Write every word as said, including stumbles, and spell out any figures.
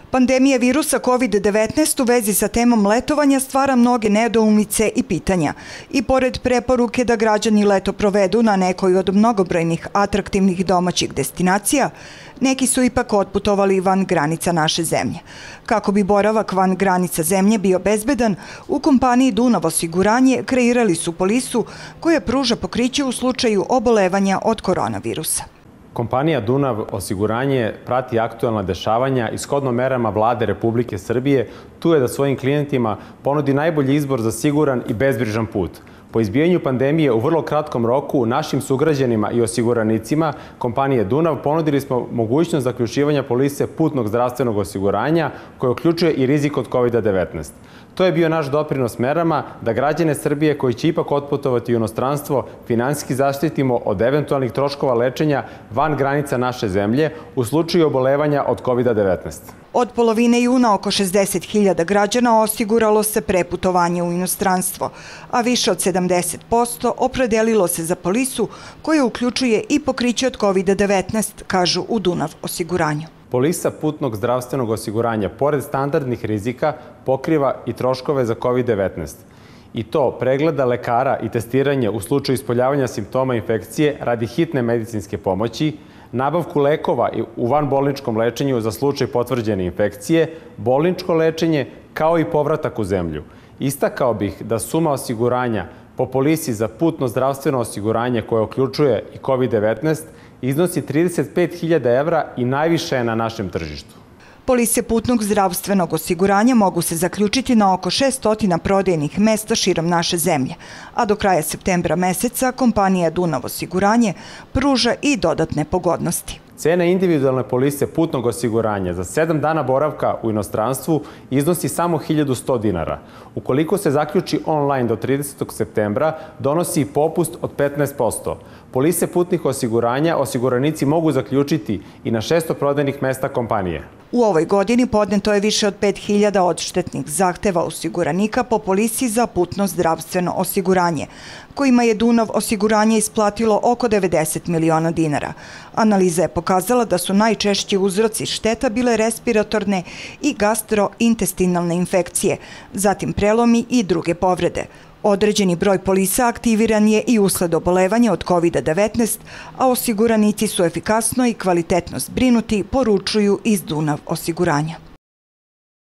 Pandemija virusa kovid devetnaest u vezi sa temom letovanja stvara mnoge nedoumice i pitanja. I pored preporuke da građani leto provedu na nekoj od mnogobrojnih atraktivnih domaćih destinacija, neki su ipak otputovali van granica naše zemlje. Kako bi boravak van granica zemlje bio bezbedan, u kompaniji Dunav osiguranje kreirali su polisu koja pruža pokriće u slučaju obolevanja od koronavirusa. Kompanija Dunav osiguranje prati aktuelna dešavanja i shodno merama Vlade Republike Srbije tu je da svojim klijentima ponudi najbolji izbor za siguran i bezbrižan put. Po izbijanju pandemije u vrlo kratkom roku našim sugrađanima i osiguranicima kompanije Dunav ponudili smo mogućnost zaključivanja polise putnog zdravstvenog osiguranja koje uključuje i rizik od kovid devetnaest. To je bio naš doprinos merama da građane Srbije koji će ipak otputovati u inostranstvo finansijski zaštitimo od eventualnih troškova lečenja van granica naše zemlje u slučaju obolevanja od kovid devetnaest. Od polovine juna oko šezdeset hiljada građana osiguralo se preputovanje u inostranstvo, a više od sedamdeset posto opredelilo se za polisu koja uključuje i pokriće od kovid devetnaest, kažu u Dunav osiguranju. Polisa putnog zdravstvenog osiguranja, pored standardnih rizika, pokriva i troškove za kovid devetnaest. I to pregleda lekara i testiranje u slučaju ispoljavanja simptoma infekcije radi hitne medicinske pomoći, nabavku lekova u vanbolničkom lečenju za slučaj potvrđene infekcije, bolničko lečenje, kao i povratak u zemlju. Istakao bih da suma osiguranja po polisi za putno zdravstveno osiguranje koje uključuje i kovid devetnaest iznosi trideset pet hiljada evra i najviše je na našem tržištu. Polise putnog zdravstvenog osiguranja mogu se zaključiti na oko šesto prodajnih mesta širom naše zemlje, a do kraja septembra meseca kompanija Dunav osiguranje pruža i dodatne pogodnosti. Cena individualne polise putnog osiguranja za sedam dana boravka u inostranstvu iznosi samo hiljadu sto dinara. Ukoliko se zaključi online do tridesetog septembra, donosi popust od petnaest posto. Polise putnih osiguranja osiguranici mogu zaključiti i na šesto prodajnih mesta kompanije. U ovoj godini podneto je više od pet hiljada odštetnih zahteva osiguranika po polisi za putno zdravstveno osiguranje, kojima je Dunav osiguranje isplatilo oko devedeset miliona dinara. Analiza je pokazala da su najčešći uzroci šteta bile respiratorne i gastrointestinalne infekcije, zatim prelomi i druge povrede. Određeni broj polisa aktiviran je i usled obolevanja od kovid devetnaest, a osiguranici su efikasno i kvalitetno zbrinuti, poručuju iz Dunav osiguranja.